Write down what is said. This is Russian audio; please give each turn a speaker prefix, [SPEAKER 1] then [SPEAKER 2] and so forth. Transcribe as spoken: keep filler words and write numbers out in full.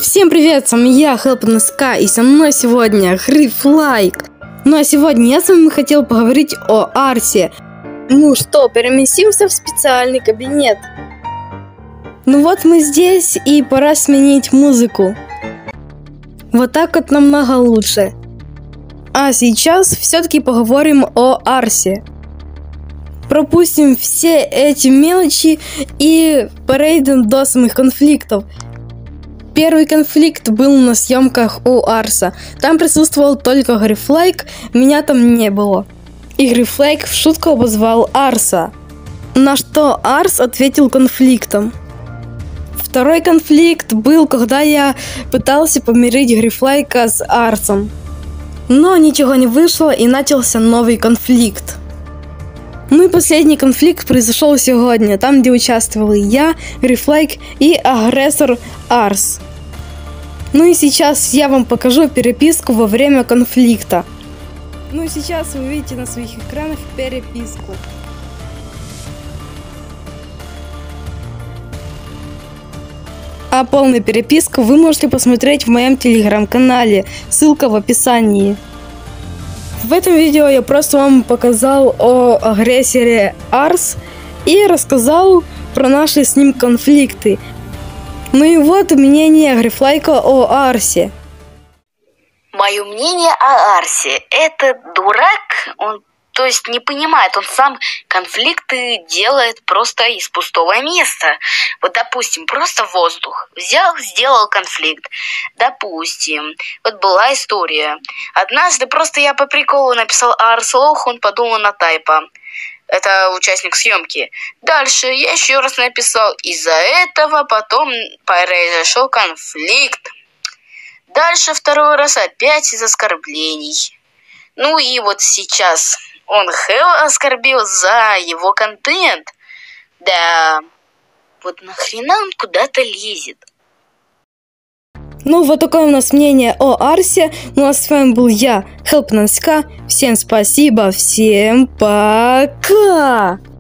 [SPEAKER 1] Всем привет, с вами я, HelpNSK, и со мной сегодня Грифлайк. Ну а сегодня я с вами хотел поговорить о Арсе. Ну что, переместимся в специальный кабинет. Ну вот мы здесь, и пора сменить музыку. Вот так вот намного лучше. А сейчас все-таки поговорим о Арсе. Пропустим все эти мелочи и перейдем до самых конфликтов. Первый конфликт был на съемках у Арса. Там присутствовал только Грифлайк, меня там не было. И Грифлайк в шутку обозвал Арса, на что Арс ответил конфликтом. Второй конфликт был, когда я пытался помирить Грифлайка с Арсом. Но ничего не вышло, и начался новый конфликт. Ну и последний конфликт произошел сегодня, там где участвовал я, Грифлайк и агрессор Арс. Ну и сейчас я вам покажу переписку во время конфликта. Ну и сейчас вы видите на своих экранах переписку. А полную переписку вы можете посмотреть в моем телеграм-канале, ссылка в описании. В этом видео я просто вам показал о агрессоре Арс и рассказал про наши с ним конфликты. Ну и вот мнение Грифлайка о Арсе.
[SPEAKER 2] Мое мнение о Арсе. Это дурак, он то есть не понимает, он сам конфликты делает просто из пустого места. Вот, допустим, просто воздух. Взял, сделал конфликт. Допустим, вот была история. Однажды просто я по приколу написал Арс лох, он подумал на тайпа. Это участник съемки. Дальше я еще раз написал. Из-за этого потом произошел конфликт. Дальше второй раз опять из оскорблений. Ну и вот сейчас он Хел оскорбил за его контент. Да, вот нахрена он куда-то лезет?
[SPEAKER 1] Ну вот такое у нас мнение о Арсе. Ну а с вами был я, HelpNSK. Всем спасибо, всем пока!